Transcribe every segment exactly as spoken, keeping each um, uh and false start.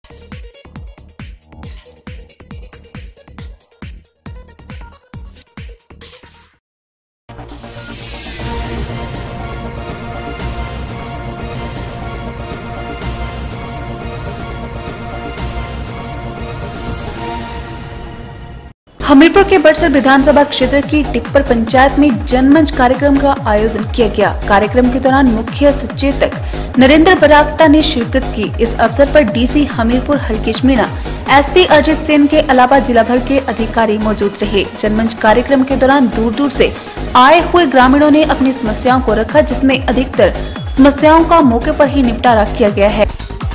हमीरपुर के बड़सर विधानसभा क्षेत्र की टिप्पर पंचायत में जनमंच कार्यक्रम का आयोजन किया गया। कार्यक्रम के दौरान मुख्य सचेतक नरेंद्र बरागटा ने शिरकत की। इस अवसर पर डीसी हमीरपुर हरकेश मीणा, एसपी अजित सेन के अलावा जिला भर के अधिकारी मौजूद रहे। जनमंच कार्यक्रम के दौरान दूर दूर से आए हुए ग्रामीणों ने अपनी समस्याओं को रखा, जिसमें अधिकतर समस्याओं का मौके पर ही निपटारा किया गया है।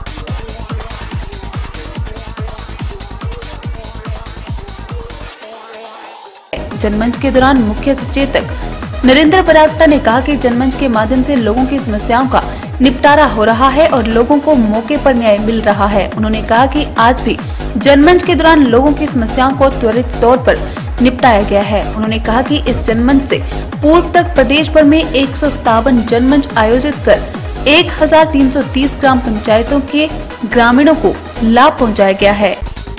जनमंच के दौरान मुख्य सचेतक नरेंद्र बरागटा ने कहा कि जनमंच के माध्यम से लोगों की समस्याओं का निपटारा हो रहा है और लोगों को मौके पर न्याय मिल रहा है। उन्होंने कहा कि आज भी जनमंच के दौरान लोगों की समस्याओं को त्वरित तौर पर निपटाया गया है। उन्होंने कहा कि इस जनमंच से पूर्व तक प्रदेश भर में एक सौ सत्तावन जनमंच आयोजित कर एक हजार तीन सौ तीस ग्राम पंचायतों के ग्रामीणों को लाभ पहुँचाया गया है।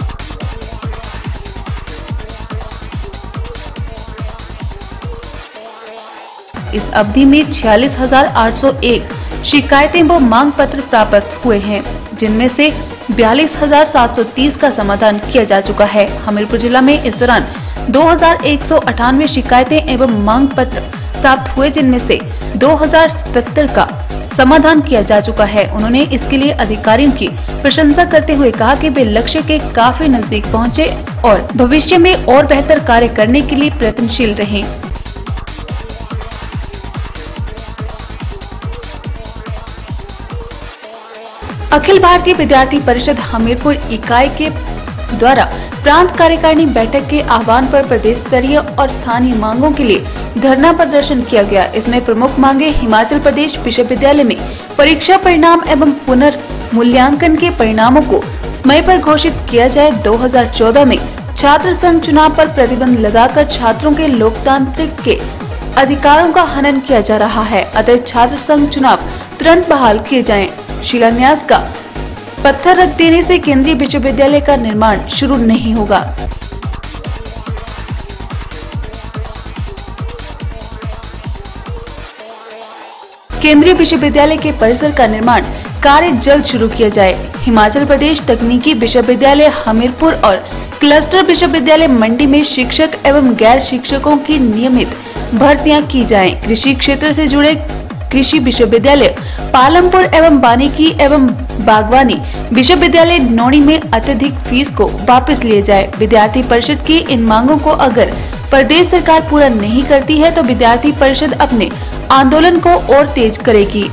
इस अवधि में छियालीस हजार आठ सौ एक शिकायतें व मांग पत्र प्राप्त हुए हैं, जिनमें से बयालीस हजार सात सौ तीस का समाधान किया जा चुका है। हमीरपुर जिला में इस दौरान दो हजार एक सौ अठानवे शिकायतें एवं मांग पत्र प्राप्त हुए, जिनमें से दो हजार सतहत्तर का समाधान किया जा चुका है। उन्होंने इसके लिए अधिकारियों की प्रशंसा करते हुए कहा कि वे लक्ष्य के काफी नजदीक पहुँचे और भविष्य में और बेहतर कार्य करने के लिए प्रयत्नशील रहें। अखिल भारतीय विद्यार्थी परिषद हमीरपुर इकाई के द्वारा प्रांत कार्यकारिणी बैठक के आह्वान पर प्रदेश स्तरीय और स्थानीय मांगों के लिए धरना प्रदर्शन किया गया। इसमें प्रमुख मांगे हिमाचल प्रदेश विश्वविद्यालय में परीक्षा परिणाम एवं पुनर्मूल्यांकन के परिणामों को समय पर घोषित किया जाए। दो हजार चौदह में छात्र संघ चुनाव पर प्रतिबंध लगाकर छात्रों के लोकतांत्रिक के अधिकारों का हनन किया जा रहा है, अतः छात्र संघ चुनाव तुरंत बहाल किए जाएं। शिलान्यास का पत्थर रख देने से केंद्रीय विश्वविद्यालय का निर्माण शुरू नहीं होगा। केंद्रीय विश्वविद्यालय के परिसर का निर्माण कार्य जल्द शुरू किया जाए। हिमाचल प्रदेश तकनीकी विश्वविद्यालय हमीरपुर और क्लस्टर विश्वविद्यालय मंडी में शिक्षक एवं गैर शिक्षकों की नियमित भर्तियां की जाएं। कृषि क्षेत्र से जुड़े कृषि विश्वविद्यालय पालमपुर एवं वानिकी एवं बागवानी विश्वविद्यालय नौणी में अत्यधिक फीस को वापस लिए जाए। विद्यार्थी परिषद की इन मांगों को अगर प्रदेश सरकार पूरा नहीं करती है तो विद्यार्थी परिषद अपने आंदोलन को और तेज करेगी।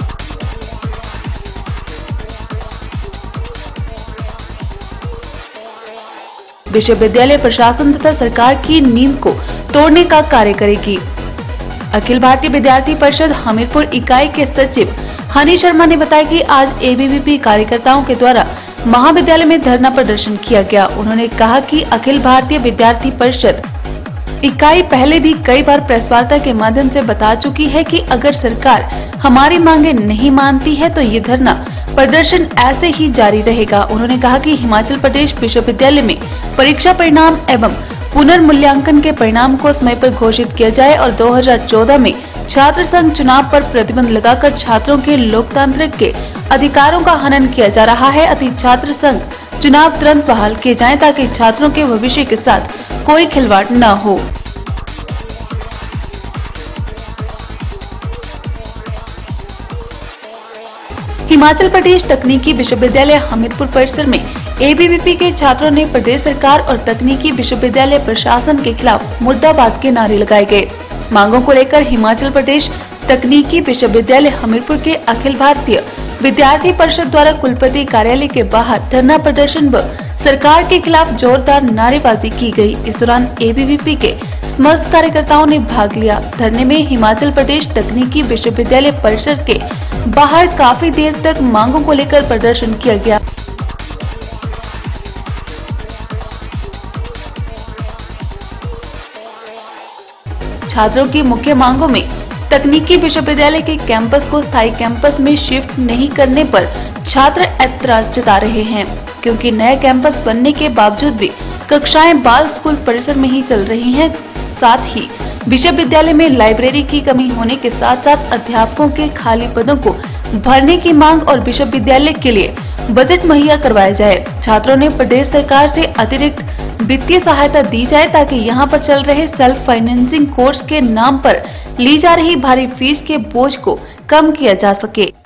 विश्वविद्यालय प्रशासन तथा सरकार की नींद को तोड़ने का कार्य करेगी। अखिल भारतीय विद्यार्थी परिषद हमीरपुर इकाई के सचिव हनी शर्मा ने बताया कि आज एबीवीपी कार्यकर्ताओं के द्वारा महाविद्यालय में धरना प्रदर्शन किया गया। उन्होंने कहा कि अखिल भारतीय विद्यार्थी परिषद इकाई पहले भी कई बार प्रेस वार्ता के माध्यम से बता चुकी है कि अगर सरकार हमारी मांगे नहीं मानती है तो ये धरना प्रदर्शन ऐसे ही जारी रहेगा। उन्होंने कहा कि हिमाचल प्रदेश विश्वविद्यालय में परीक्षा परिणाम एवं पुनर्मूल्यांकन के परिणाम को समय पर घोषित किया जाए और दो हजार चौदह में छात्र संघ चुनाव पर प्रतिबंध लगाकर छात्रों के लोकतांत्रिक के अधिकारों का हनन किया जा रहा है, अतः छात्र संघ चुनाव तुरंत बहाल किए जाएं ताकि छात्रों के भविष्य के साथ कोई खिलवाड़ न हो। हिमाचल प्रदेश तकनीकी विश्वविद्यालय हमीरपुर परिसर में एबीवीपी के छात्रों ने प्रदेश सरकार और तकनीकी विश्वविद्यालय प्रशासन के खिलाफ मुर्दाबाद के नारे लगाए गए। मांगों को लेकर हिमाचल प्रदेश तकनीकी विश्वविद्यालय हमीरपुर के अखिल भारतीय विद्यार्थी परिषद द्वारा कुलपति कार्यालय के बाहर धरना प्रदर्शन व सरकार के खिलाफ जोरदार नारेबाजी की गई। इस दौरान एबीवीपी के समस्त कार्यकर्ताओं ने भाग लिया। धरने में हिमाचल प्रदेश तकनीकी विश्वविद्यालय परिसर के बाहर काफी देर तक मांगों को लेकर प्रदर्शन किया गया। छात्रों की मुख्य मांगों में तकनीकी विश्वविद्यालय के कैंपस को स्थायी कैंपस में शिफ्ट नहीं करने पर छात्र ऐतराज जता रहे हैं। क्योंकि नए कैंपस बनने के बावजूद भी कक्षाएं बाल स्कूल परिसर में ही चल रही हैं। साथ ही विश्वविद्यालय में लाइब्रेरी की कमी होने के साथ साथ अध्यापकों के खाली पदों को भरने की मांग और विश्वविद्यालय के लिए बजट मुहैया करवाया जाए। छात्रों ने प्रदेश सरकार से अतिरिक्त वित्तीय सहायता दी जाए ताकि यहां पर चल रहे सेल्फ फाइनेंसिंग कोर्स के नाम पर ली जा रही भारी फीस के बोझ को कम किया जा सके।